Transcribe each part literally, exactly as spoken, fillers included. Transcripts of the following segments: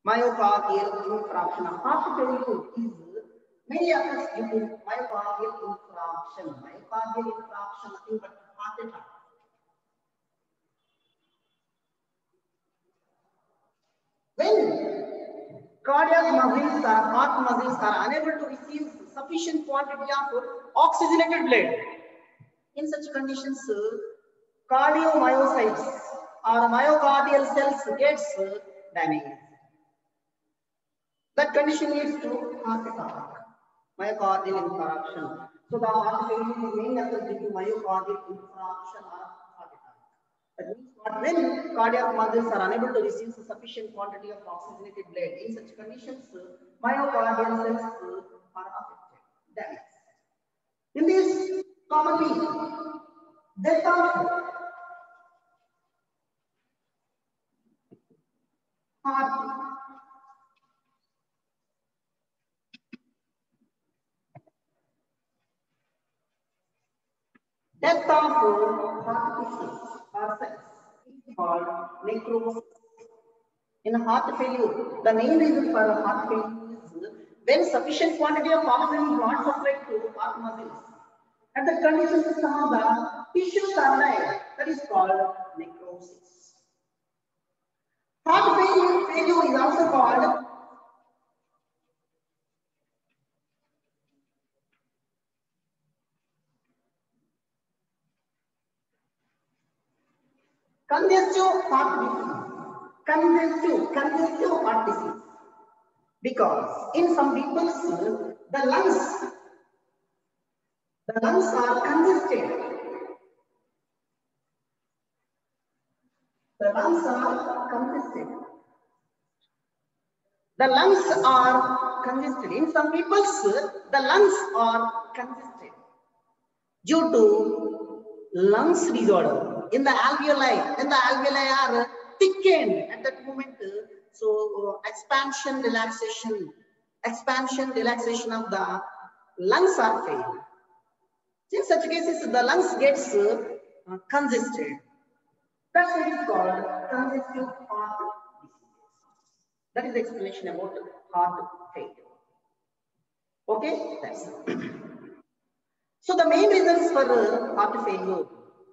myocardial infarction. Heart failure is mainly occurs due to myocardial infarction. Myocardial infarction, nothing but heart attack. When cardiac muscles or heart muscles are unable to receive sufficient quantity of oxygenated blood, in such conditions, cardiomyocytes or myocardial cells gets damaged. That condition leads to heart attack, myocardial infarction. So the heart failure is mainly occurs due to myocardial infarction or heart attack. That means what, when cardiac muscles are unable to receive sufficient quantity of oxygenated blood, in such conditions, myocardial cells are affected, damaged. In this, commonly, death of heart, death of heart tissues or cells is called necrosis. In heart failure, the main reason for heart failure is when sufficient quantity of oxygen is not supplied to heart muscles. At the condition some of the tissues are died, that is called necrosis. Heart failure, failure is also called congestive heart disease. Congestive, congestive heart disease. Because in some people, the lungs, the lungs are congested. The lungs are congested. The lungs are congested. In some people, the lungs are congested due to lungs disorder. In the alveoli, when the alveoli are thickened at that moment, so uh, expansion, relaxation, expansion, relaxation of the lungs are failed. In such cases, the lungs gets uh, congested. That's what is called congestive heart disease. That is the explanation about heart failure. Okay, that's it. So the main reasons for uh, heart failure: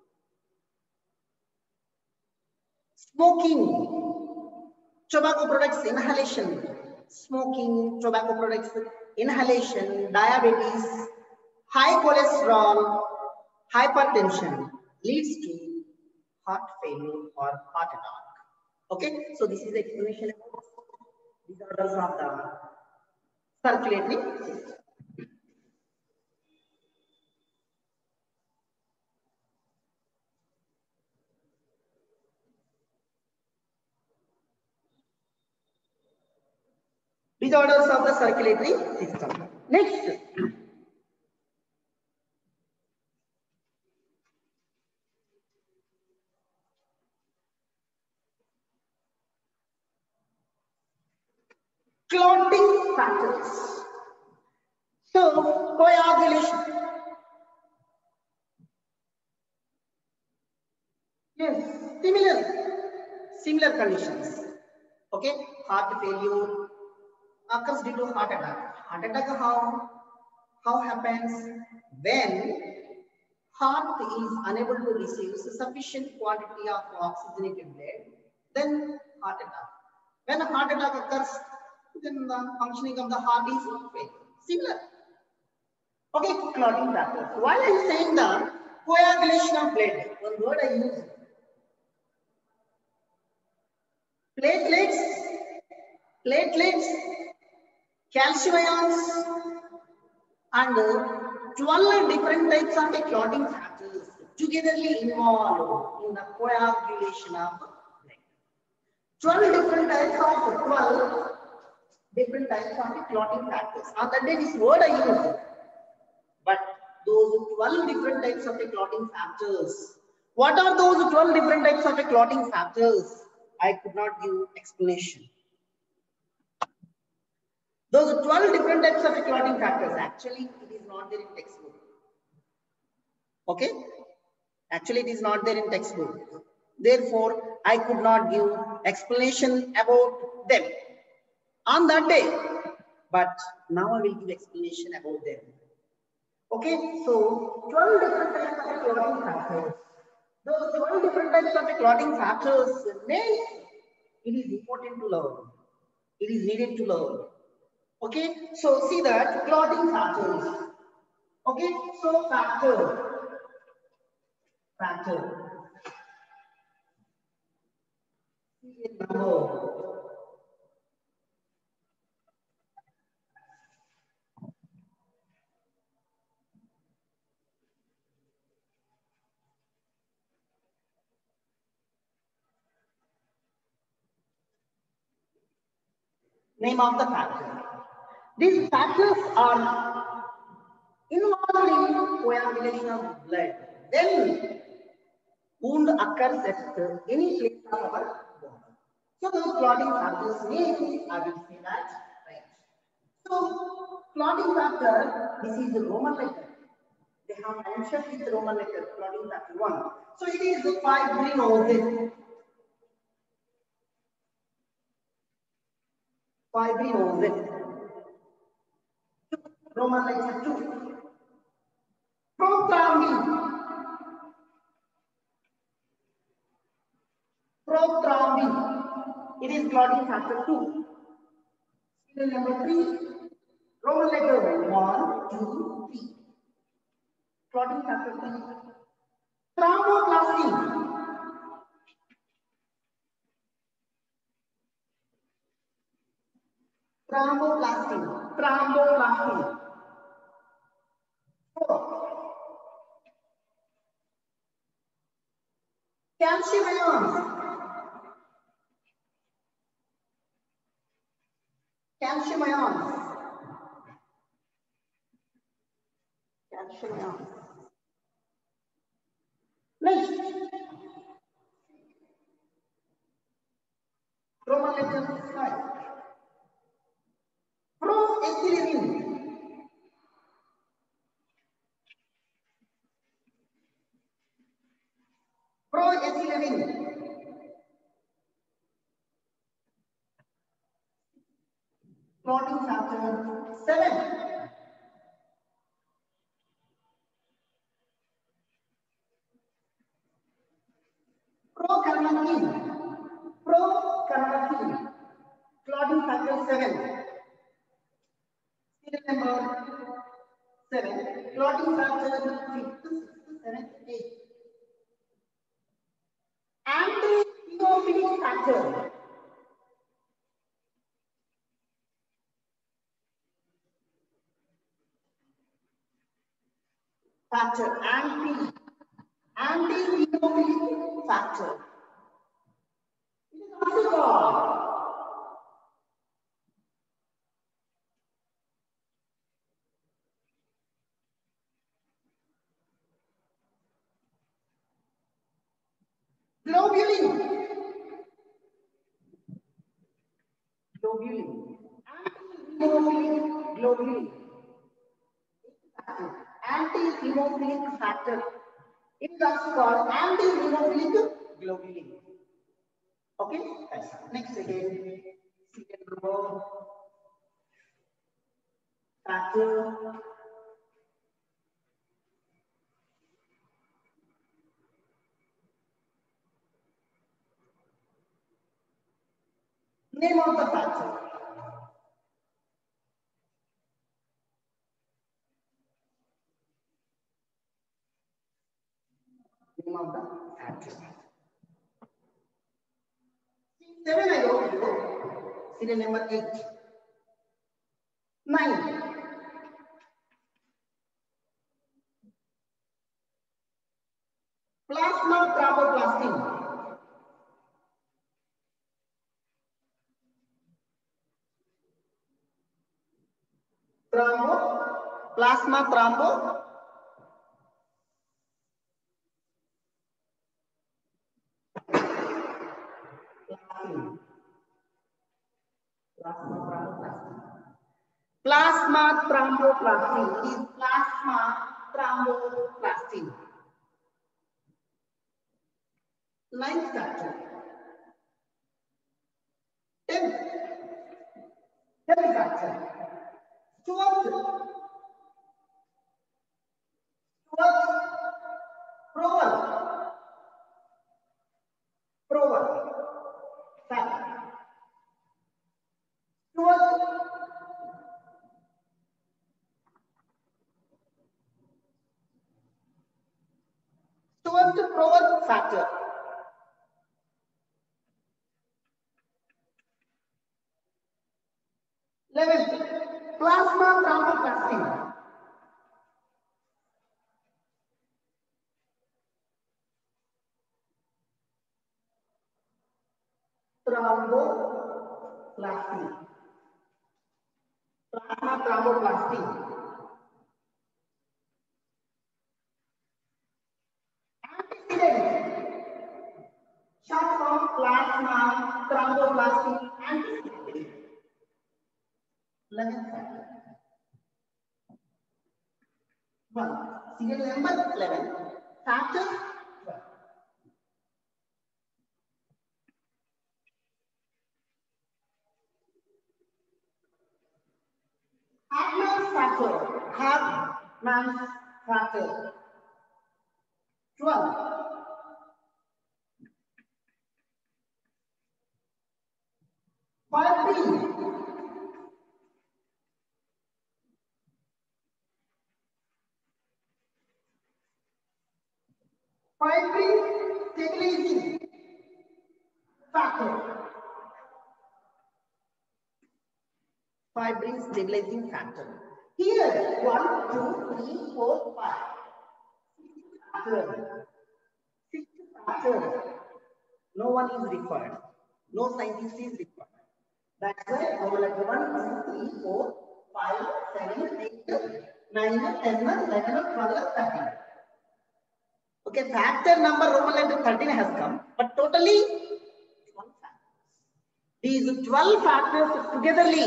smoking, tobacco products inhalation, smoking, tobacco products inhalation, diabetes, high cholesterol, hypertension leads to heart failure or heart attack. Okay, so this is the explanation about disorders of the circulatory system. Disorders of the circulatory system. Next, clotting factors. So, coagulation. Yes, similar, similar conditions. Okay, heart failure occurs due to heart attack. Heart attack how? How happens? When heart is unable to receive sufficient quantity of oxygenated blood, then heart attack. When a heart attack occurs, then the functioning of the heart is failed. Similar. Okay, clotting factors. While I am saying the coagulation of blood, one word I use, platelets, platelets, calcium ions, and twelve different types of the clotting factors togetherly involved in the coagulation of blood. twelve different types of twelve different types of the clotting factors. On that day, this word I use, but those twelve different types of the clotting factors. What are those twelve different types of the clotting factors? I could not give explanation. Those twelve different types of the clotting factors, actually it is not there in textbook. Okay? Actually it is not there in textbook. Therefore, I could not give explanation about them. on that day. But now I will give explanation about them. Okay, so twelve different types of clotting factors. Those twelve different types of clotting factors means it is important to learn. It is needed to learn. Okay, so see that clotting factors. Okay, so factor, factor. Number. Name of the factor. These factors are involved in coagulation of blood. Then wound occurs at any place of our body. So those clotting factors names, I will say that right. So clotting factor, this is the Roman letter. They have mentioned with Roman letter, clotting factor one. So it is the fibrinogen. Fibrinogen. Roman letter two. Prothrombin. Prothrombin. It is clotting factor two. Serial number three. Roman letter one, two, three. Clotting factor three. Thromboplastin. Thromboplastin. Thromboplastin. Four. Calcium ions. Calcium ions. Calcium ions. Next. Roman letter five. Proethylene. Proethylene. Clotting factor seven. Procarnitine. Procarnitine. Clotting factor seven. Serial number seven. Clotting factor fifth, sixth, seventh, eighth. Anti-eosinophilic factor. Factor anti anti-eosinophilic factor. It is also called globulin. Globulin. Anti-hemophilic globulin. Anti-hemophilic factor. It is also called anti-hemophilic globulin. Okay, that's next again. Second number factor. Name of the factor. Name of the factor. Seven I wrote you. Serial number eight. Nine. Plasma thromboplastin. Thrombo, plasma thrombo. Plasma thromboplastin is plasma thromboplastin. Ninth factor. Tenth. heavy factor. Stuart, Stuart, Proval, Proval, factor. Stuart, Stuart Proval factor. eleventh, plasma thromboplastin. Thromboplastin. Plasma thromboplastin. Antecedent. Short form plasma thromboplastin antecedent. eleventh factor. one. Serial number eleven. Factor twelve. Hartmann's factor. Hartmann's factor. twelve. Fibrin. Fibrin stabilizing factor. Fibrin stabilizing factor. Here, one, two, three, four, five. Factor. Six factor. No one is required. No scientist is required. That's why our letter one, two, three, four, five, seven, eight, nine, ten, eleven, twelve, thirteen. Okay, factor number Roman letter thirteen has come, but totally twelve factors. These twelve factors togetherly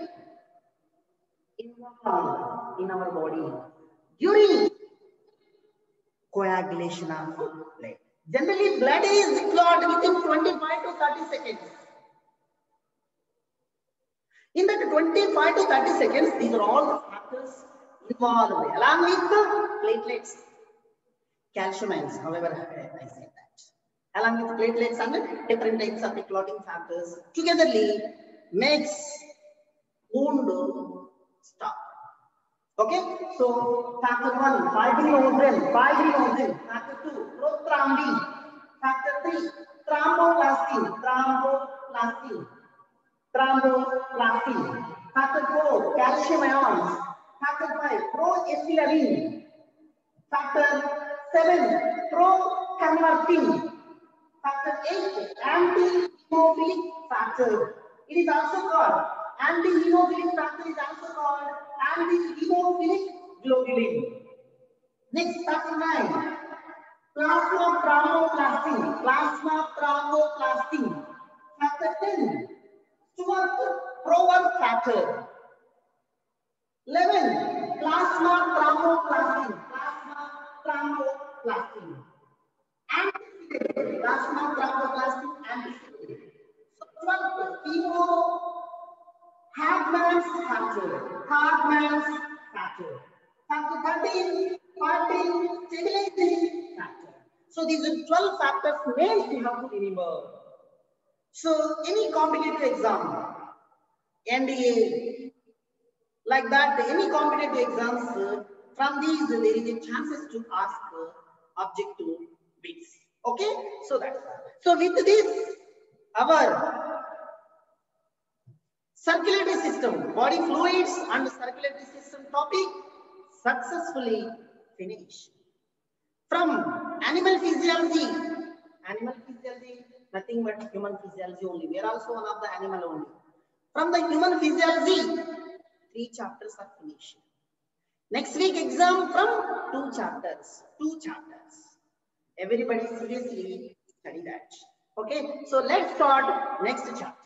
involved in our body during coagulation of blood. Generally, blood is clotted within twenty-five to thirty seconds. In that twenty-five to thirty seconds, these are all the factors involved along with the platelets, calcium ions, however I say that. Along with platelets and different types of the clotting factors togetherly makes wound stop. Okay, so factor one, fibrinogen, fibrinogen. Factor two, prothrombin. Factor three, thromboplastin, thromboplastin, thromboplastin. Factor four, calcium ions. Factor five, proethylene. Factor seven, proconvertin. Factor eight, anti-hemophilic factor. It is also called anti-hemophilic factor is also called anti-hemophilic globulin. Next, factor nine, plasma thromboplastin, plasma thromboplastin. Factor ten, Stuart Proval factor. eleven, plasma thromboplastin, plasma thromboplastin. Antecedent, plasma thromboplastin antecedent. So twelve, chemo Hartmann's factor, Hartmann's factor. Factor thirteen, fourteen, stabilizing factor. So these are twelve factors names you have to remember. So any competitive exam, N D A, like that, any competitive exams, uh, from these there is a chances to ask uh, objective bits. Okay, so that's so with this our circulatory system, body fluids and circulatory system topic successfully finished. From animal physiology, animal physiology, nothing but human physiology only. We are also one of the animal only. From the human physiology, three chapters are finished. Next week exam from two chapters, two chapters. Everybody seriously study that. Okay, so let's start next chapter.